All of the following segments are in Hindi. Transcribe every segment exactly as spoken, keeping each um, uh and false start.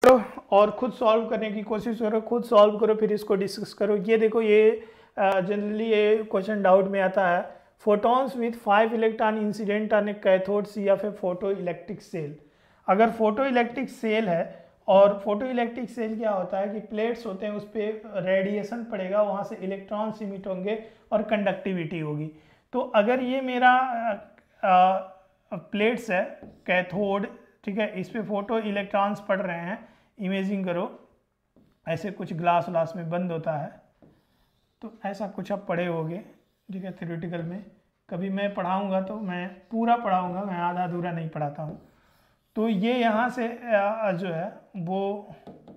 करो और खुद सॉल्व करने की कोशिश करो, खुद सॉल्व करो फिर इसको डिस्कस करो। ये देखो, ये जनरली ये क्वेश्चन डाउट में आता है, photons with five electron incident on a cathode C of a photo electric cell. अगर फोटो इलेक्ट्रिक सेल है और फोटो इलेक्ट्रिक सेल क्या होता है कि प्लेट्स होते हैं, उस पर रेडिएशन पड़ेगा, वहाँ से इलेक्ट्रॉन्स इमिट होंगे और कंडक्टिविटी होगी। तो अगर ये मेरा प्लेट्स है कैथोड, ठीक है, इस पे फोटो इलेक्ट्रॉन्स पड़ रहे हैं, इमेजिंग करो ऐसे कुछ ग्लास व्लास में बंद होता है, तो ऐसा कुछ आप पढ़े होगे, ठीक है, थ्योरेटिकल में। कभी मैं पढ़ाऊँगा तो मैं पूरा पढ़ाऊँगा, मैं आधा अधूरा नहीं पढ़ाता हूँ। तो ये यहाँ से जो है वो,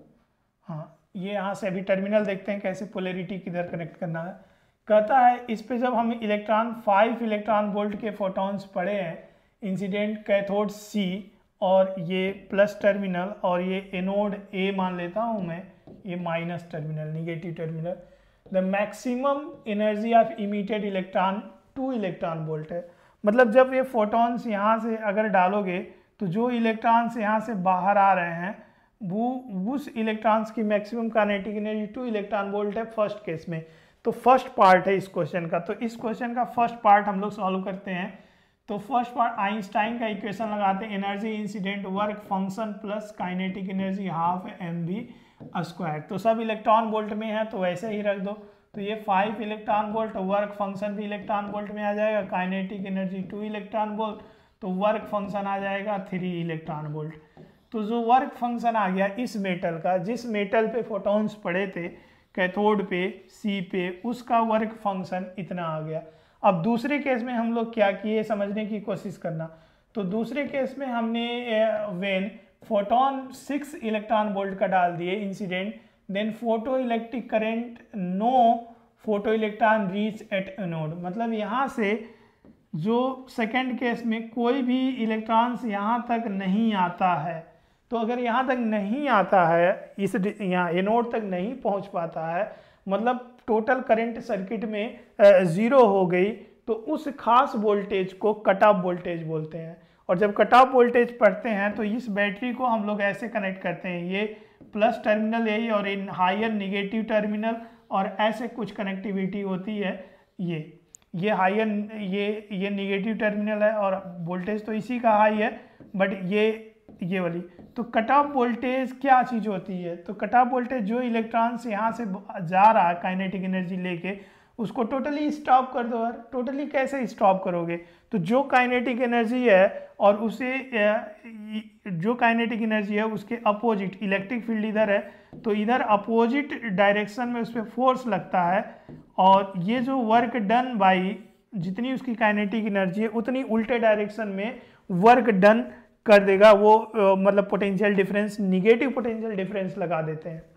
हाँ, ये यहाँ से अभी टर्मिनल देखते हैं कैसे पोलैरिटी किधर कनेक्ट करना है। कहता है इस पे जब हम इलेक्ट्रॉन फाइव इलेक्ट्रॉन वोल्ट के फोटॉन्स पड़े हैं इंसिडेंट कैथोड सी, और ये प्लस टर्मिनल और ये एनोड ए मान लेता हूँ मैं, ये minus terminal, negative terminal. The maximum energy of emitted electron two electron volt है। मतलब जब ये फोटॉन्स यहाँ से अगर डालोगे तो जो इलेक्ट्रॉन्स यहाँ से बाहर आ रहे हैं वो उस इलेक्ट्रॉन्स की maximum kinetic energy two electron volt है फर्स्ट केस में। तो फर्स्ट पार्ट है इस क्वेश्चन का, तो इस क्वेश्चन का फर्स्ट पार्ट हम लोग सॉल्व करते हैं। तो फर्स्ट पार्ट आइंस्टाइन का इक्वेशन लगाते हैं, energy incident work function plus kinetic energy half M V square. तो सब इलेक्ट्रॉन वोल्ट में है तो वैसे ही रख दो। तो ये five electron volt, work function भी इलेक्ट्रॉन वोल्ट में आ जाएगा, kinetic energy two electron volt, तो वर्क फंक्शन आ जाएगा थ्री इलेक्ट्रॉन वोल्ट। तो जो वर्क फंक्शन आ गया इस मेटल का, जिस मेटल पे फोटॉन्स पड़े थे कैथोड पे सी पे, उसका वर्क फंक्शन इतना आ गया। अब दूसरे केस में हम लोग क्या किए समझने की कोशिश करना। तो दूसरे केस में हमने when photon six electron volt का डाल दिए incident, then photo electric current no photo electron reach at anode. मतलब यहाँ से जो सेकेंड केस में कोई भी इलेक्ट्रॉन्स यहाँ तक नहीं आता है, तो अगर यहाँ तक नहीं आता है, इस यहाँ एनोड तक नहीं पहुँच पाता है, मतलब टोटल करंट सर्किट में ज़ीरो हो गई, तो उस खास वोल्टेज को कट ऑफ वोल्टेज बोलते हैं। और जब कट ऑफ वोल्टेज पढ़ते हैं तो इस बैटरी को हम लोग ऐसे कनेक्ट करते हैं, ये प्लस टर्मिनल यही और इन हायर निगेटिव टर्मिनल, और ऐसे कुछ कनेक्टिविटी होती है। ये ये हायर ये ये निगेटिव टर्मिनल है और वोल्टेज तो इसी का हाई है, बट ये ये वाली। तो कट ऑफ वोल्टेज क्या चीज़ होती है? तो कट ऑफ वोल्टेज जो इलेक्ट्रॉन्स यहाँ से जा रहा है काइनेटिक एनर्जी लेके, उसको टोटली स्टॉप कर दो। यार टोटली कैसे स्टॉप करोगे? तो जो काइनेटिक एनर्जी है और उसे जो काइनेटिक एनर्जी है उसके अपोजिट इलेक्ट्रिक फील्ड इधर है, तो इधर अपोजिट डायरेक्शन में उस पर फोर्स लगता है, और ये जो वर्क डन बाई जितनी उसकी काइनेटिक एनर्जी है उतनी उल्टे डायरेक्शन में वर्क डन कर देगा वो, आ, मतलब potential difference, negative potential difference लगा देते हैं।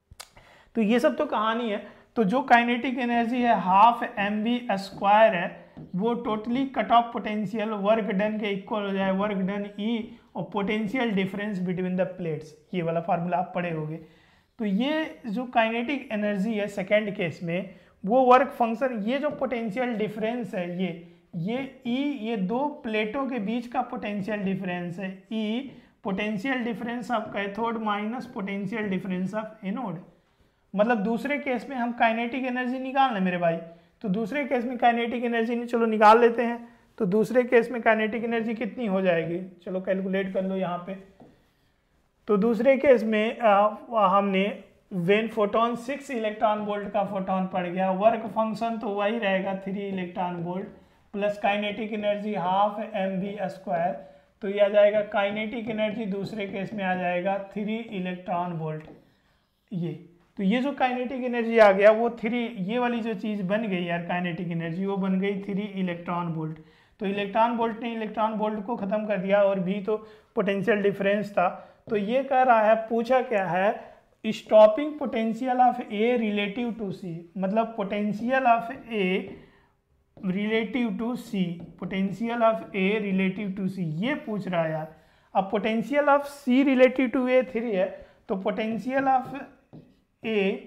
तो ये सब तो कहानी है। तो जो काइनेटिक एनर्जी है हाफ एम वी स्क्वायर है, वो totally cut off potential work done के इक्वल हो जाए, वर्क डन ई और potential difference between the plates. ये वाला फार्मूला आप पढ़े होंगे। तो ये जो काइनेटिक एनर्जी है सेकेंड केस में, वो वर्क फंक्शन, ये जो पोटेंशियल डिफरेंस है, ये ये ई, ये दो प्लेटों के बीच का पोटेंशियल डिफरेंस है E, potential difference of cathode minus potential difference of anode. मतलब दूसरे केस में हम काइनेटिक एनर्जी निकालना मेरे भाई, तो दूसरे केस में काइनेटिक एनर्जी नहीं, चलो निकाल लेते हैं। तो दूसरे केस में काइनेटिक एनर्जी कितनी हो जाएगी, चलो कैलकुलेट कर लो यहाँ पे। तो दूसरे केस में आ, हमने when photon six electron volt का फोटोन पड़ गया, वर्क फंक्शन तो वही रहेगा three electron volt plus kinetic energy half M V square. तो ये आ जाएगा काइनेटिक एनर्जी दूसरे केस में आ जाएगा थ्री इलेक्ट्रॉन वोल्ट। ये तो ये जो काइनेटिक एनर्जी आ गया वो थ्री, ये वाली जो चीज़ बन गई यार काइनेटिक एनर्जी, वो बन गई थ्री इलेक्ट्रॉन वोल्ट। तो इलेक्ट्रॉन वोल्ट ने इलेक्ट्रॉन वोल्ट को ख़त्म कर दिया, और भी तो पोटेंशियल डिफरेंस था। तो ये कह रहा है, पूछा क्या है, stopping potential of A relative to C. मतलब potential of A relative to C, potential of A relative to C, ये पूछ रहा है यार। अब potential of C relative to A three है, तो पोटेंशियल ऑफ ए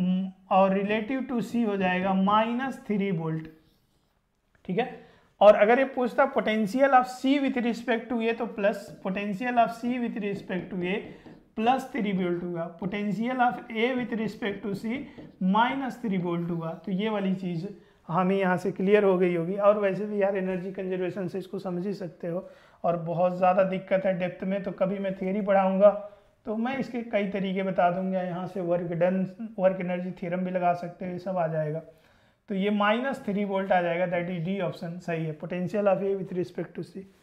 और रिलेटिव टू सी हो जाएगा माइनस थ्री वोल्ट, ठीक है। और अगर ये पूछता potential of C with respect to A, तो plus potential of C with respect to A, plus three volt हुआ, potential of A with respect to C minus three volt हुआ। तो ये वाली चीज़ हमें यहाँ से क्लियर हो गई होगी। और वैसे भी यार एनर्जी कंजर्वेशन से इसको समझ ही सकते हो, और बहुत ज़्यादा दिक्कत है डेप्थ में, तो कभी मैं थियरी पढ़ाऊँगा तो मैं इसके कई तरीके बता दूंगा। यहाँ से work done, work energy theorem भी लगा सकते हो, ये सब आ जाएगा। तो ये माइनस थ्री वोल्ट आ जाएगा, दैट इज डी ऑप्शन सही है, potential of A with respect to C.